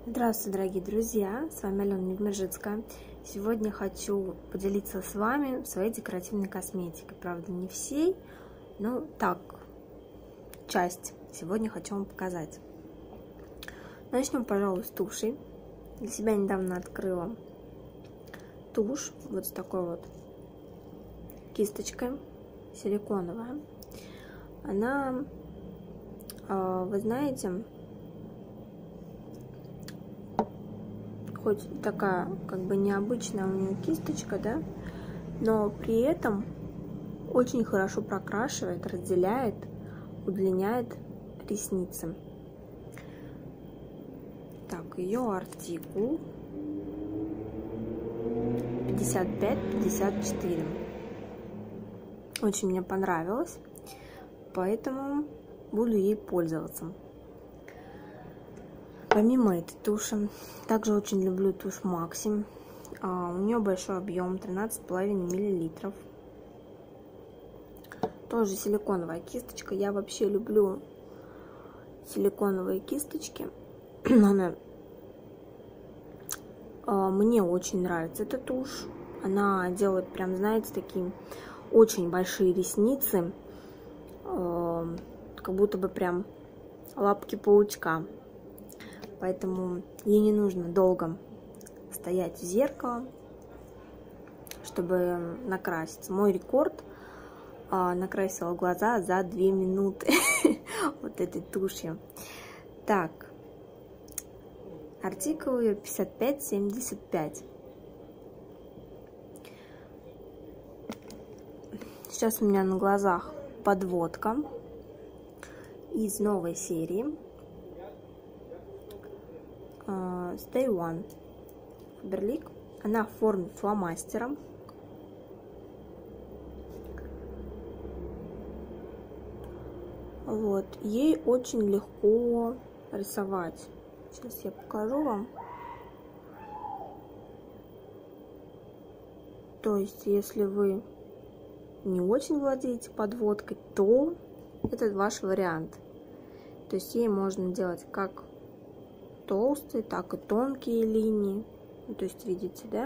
Здравствуйте, дорогие друзья! С вами Алена Невмержицкая. Сегодня хочу поделиться с вами своей декоративной косметикой. Правда, не всей, но так, часть сегодня хочу вам показать. Начнем, пожалуй, с туши. Для себя недавно открыла тушь вот с такой вот кисточкой, силиконовая. Она, вы знаете, хоть такая как бы необычная у нее кисточка, да, но при этом очень хорошо прокрашивает, разделяет, удлиняет ресницы. Так, ее артикул 55-54. Очень мне понравилось, поэтому буду ей пользоваться. Помимо этой туши, также очень люблю тушь Максим. У нее большой объем, 13,5 мл. Тоже силиконовая кисточка. Я вообще люблю силиконовые кисточки. Мне очень нравится эта тушь. Она делает прям, знаете, такие очень большие ресницы. Как будто бы прям лапки паучка. Поэтому ей не нужно долго стоять в зеркало, чтобы накраситься. Мой рекорд — накрасила глаза за 2 минуты вот этой тушью. Так, артикул 55-75. Сейчас у меня на глазах подводка из новой серии Stay One Faberlic. Она в форме фломастера. Вот, ей очень легко рисовать. Сейчас я покажу вам. То есть, если вы не очень владеете подводкой, то это ваш вариант. То есть ей можно делать как толстые, так и тонкие линии. То есть, видите, да?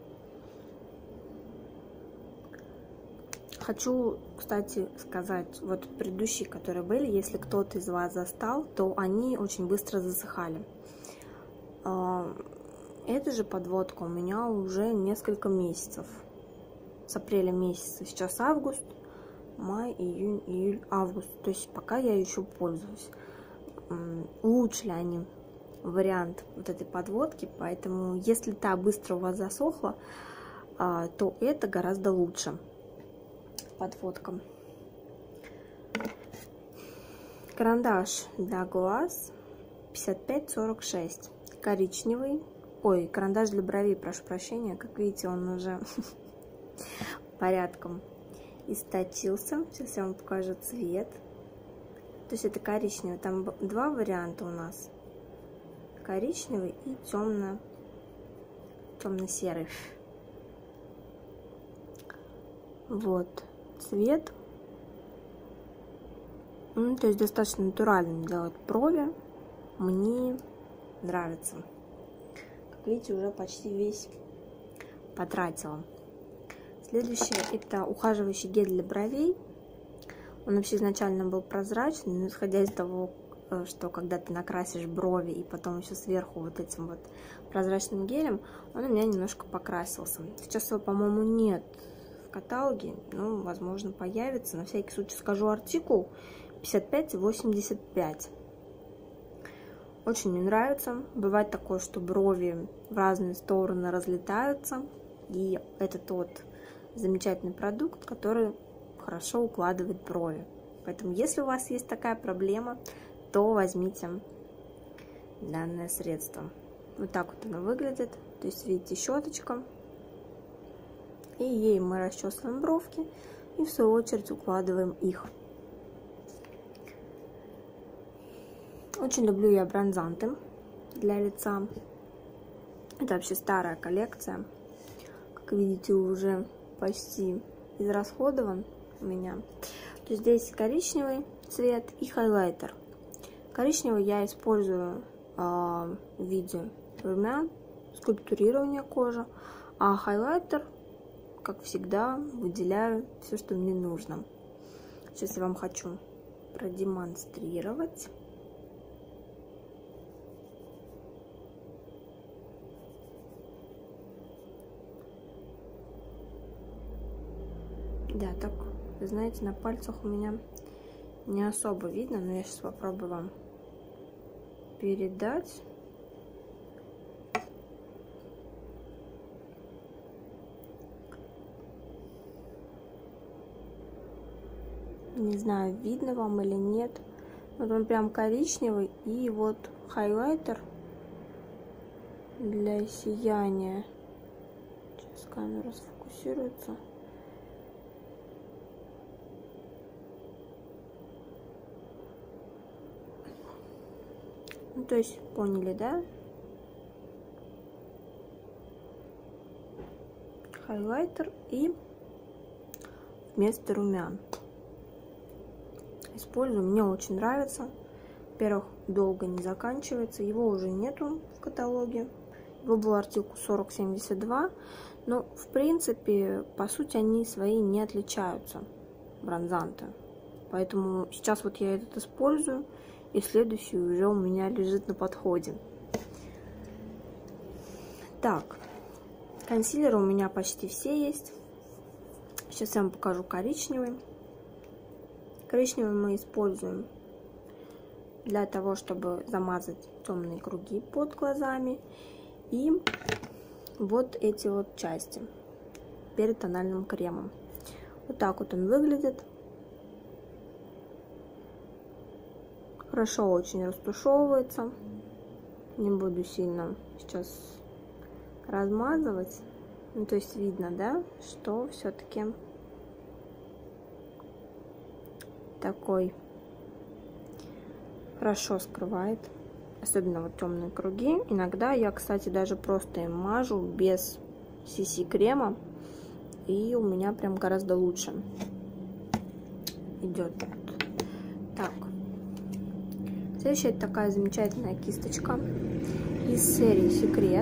Хочу, кстати, сказать, вот предыдущие, которые были, если кто-то из вас застал, то они очень быстро засыхали. Эта же подводка у меня уже несколько месяцев. С апреля месяца. Сейчас август, май, июнь, июль, август. То есть пока я еще пользуюсь. Улучшили они вариант вот этой подводки, поэтому если та быстро у вас засохла, то это гораздо лучше подводка. Карандаш для глаз 55-46, коричневый. Ой, карандаш для бровей, прошу прощения, как видите, он уже порядком источился. Сейчас я вам покажу цвет. То есть это коричневый, там два варианта у нас. Коричневый и темно-серый. Вот цвет. То есть достаточно натурально делать брови. Мне нравится. Как видите, уже почти весь потратила. Следующее — это ухаживающий гель для бровей. Он вообще изначально был прозрачный, но исходя из того, что когда ты накрасишь брови и потом еще сверху вот этим вот прозрачным гелем, он у меня немножко покрасился. Сейчас его, по-моему, нет в каталоге, ну, возможно, появится. На всякий случай скажу артикул 55-85. Очень мне нравится. Бывает такое, что брови в разные стороны разлетаются, и это тот замечательный продукт, который хорошо укладывает брови. Поэтому, если у вас есть такая проблема, то возьмите данное средство. Вот так вот оно выглядит. То есть, видите, щеточка. И ей мы расчесываем бровки и в свою очередь укладываем их. Очень люблю я бронзанты для лица. Это вообще старая коллекция. Как видите, уже почти израсходован у меня. То есть здесь коричневый цвет и хайлайтер. Коричневый я использую в виде румян, скульптурирования кожи, а хайлайтер, как всегда, выделяю все, что мне нужно. Сейчас я вам хочу продемонстрировать. Да, так, вы знаете, на пальцах у меня не особо видно, но я сейчас попробую вам передать. Не знаю, видно вам или нет. Вот он прям коричневый. И вот хайлайтер для сияния. Сейчас камера сфокусируется. Ну, то есть, поняли, да? Хайлайтер и вместо румян использую. Мне очень нравится. Во-первых, долго не заканчивается. Его уже нету в каталоге. Его был артикул 4072. Но, в принципе, по сути, они свои не отличаются, бронзанты. Поэтому сейчас вот я этот использую. И следующий уже у меня лежит на подходе. Так, консилеры у меня почти все есть. Сейчас я вам покажу коричневый. Коричневый мы используем для того, чтобы замазать темные круги под глазами. И вот эти вот части перед тональным кремом. Вот так вот он выглядит. Хорошо очень растушевывается. Не буду сильно сейчас размазывать. Ну, то есть видно, да, что все-таки такой хорошо скрывает. Особенно вот темные круги. Иногда я, кстати, даже просто им мажу без CC крема. И у меня прям гораздо лучше идет. Так. Следующая такая замечательная кисточка из серии Секрет.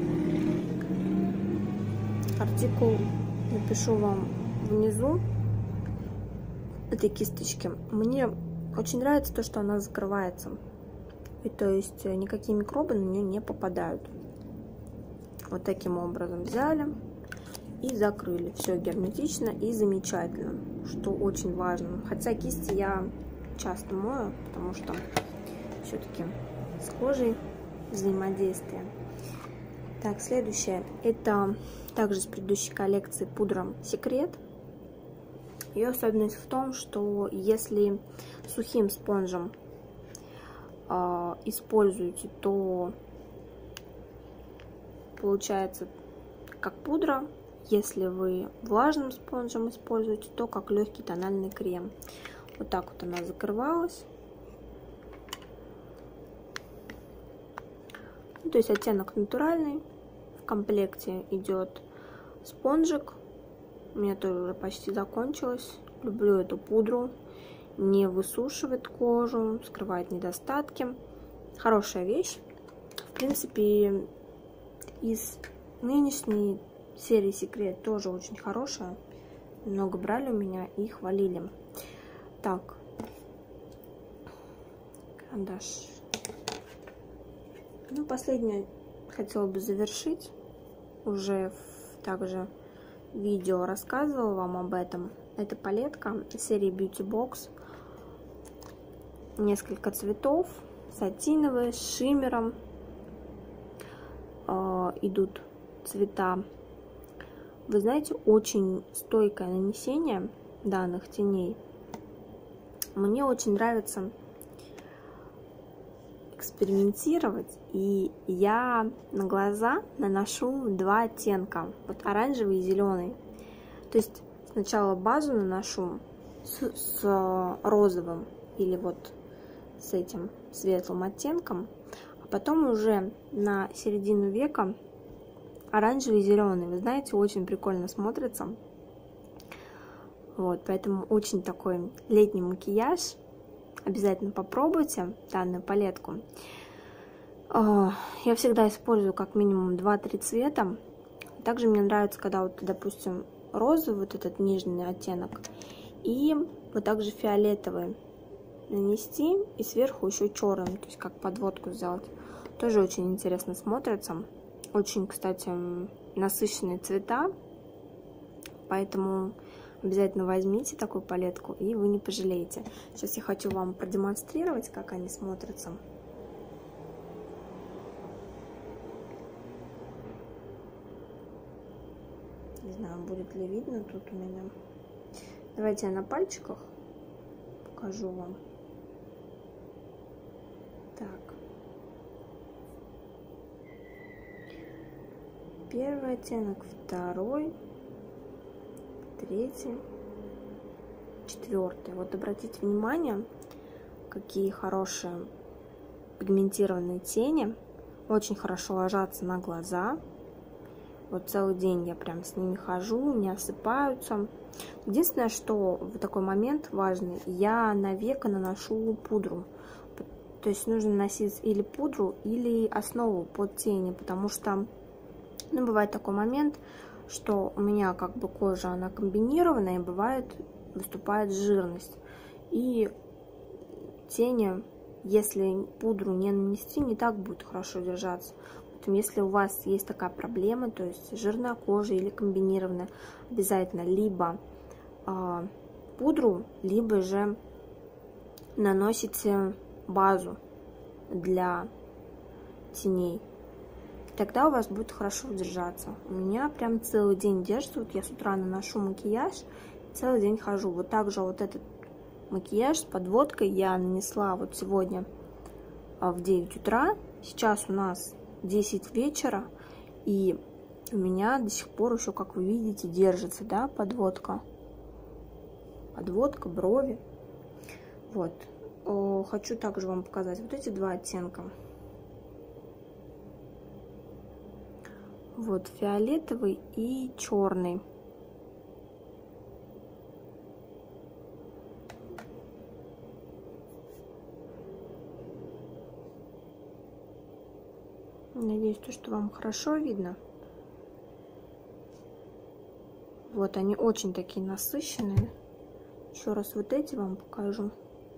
Артикул напишу вам внизу этой кисточки. Мне очень нравится то, что она закрывается. И то есть никакие микробы на нее не попадают. Вот таким образом взяли и закрыли. Все герметично и замечательно, что очень важно. Хотя кисти я часто мою, потому что все-таки с кожей взаимодействие. Так, следующее. Это также с предыдущей коллекции пудра Секрет. Ее особенность в том, что если сухим спонжем используете, то получается как пудра. Если вы влажным спонжем используете, то как легкий тональный крем. Вот так вот она закрывалась. То есть оттенок натуральный. В комплекте идет спонжик. У меня тоже уже почти закончилось. Люблю эту пудру. Не высушивает кожу, скрывает недостатки. Хорошая вещь. В принципе, из нынешней серии Секрет тоже очень хорошая. Много брали у меня и хвалили. Так. Карандаш. Ну, последнее хотела бы завершить. Уже также видео рассказывала вам об этом. Это палетка из серии Beauty Box. Несколько цветов. Сатиновые, с шиммером. Идут цвета. Вы знаете, очень стойкое нанесение данных теней. Мне очень нравится экспериментировать, и я на глаза наношу два оттенка, вот оранжевый и зеленый. То есть сначала базу наношу с розовым или вот с этим светлым оттенком, а потом уже на середину века оранжевый и зеленый. Вы знаете, очень прикольно смотрится. Вот, поэтому очень такой летний макияж. Обязательно попробуйте данную палетку. Я всегда использую как минимум 2-3 цвета. Также мне нравится, когда вот, допустим, розовый, вот этот нижний оттенок, и вот также фиолетовый нанести, и сверху еще черным, то есть как подводку сделать. Тоже очень интересно смотрится. Очень, кстати, насыщенные цвета, поэтому обязательно возьмите такую палетку, и вы не пожалеете. Сейчас я хочу вам продемонстрировать, как они смотрятся. Не знаю, будет ли видно тут у меня. Давайте я на пальчиках покажу вам. Так. Первый оттенок, второй, третий, четвертый. Вот обратите внимание, какие хорошие пигментированные тени. Очень хорошо ложатся на глаза. Вот целый день я прям с ними хожу, не осыпаются. Единственное, что в такой момент важный, я на веко наношу пудру. То есть нужно наносить или пудру, или основу под тени, потому что, ну, бывает такой момент, что у меня как бы кожа, она комбинированная, и бывает, выступает жирность. И тени, если пудру не нанести, не так будет хорошо держаться. Поэтому, если у вас есть такая проблема, то есть жирная кожа или комбинированная, обязательно либо пудру, либо же наносите базу для теней. Тогда у вас будет хорошо держаться. У меня прям целый день держится. Вот я с утра наношу макияж, целый день хожу. Вот также вот этот макияж с подводкой я нанесла вот сегодня в 9 утра. Сейчас у нас 10 вечера, и у меня до сих пор еще, как вы видите, держится, да, подводка. Подводка, брови. Вот. Хочу также вам показать вот эти два оттенка. Вот фиолетовый и черный. Надеюсь, что вам хорошо видно. Вот они очень такие насыщенные. Еще раз вот эти вам покажу.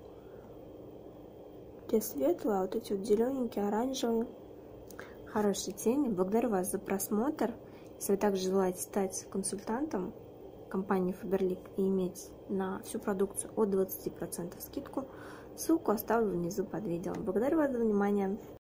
Те светлые, а вот эти вот зелененькие, оранжевые. Хорошие тени. Благодарю вас за просмотр. Если вы также желаете стать консультантом компании Faberlic и иметь на всю продукцию от 20% скидку, ссылку оставлю внизу под видео. Благодарю вас за внимание.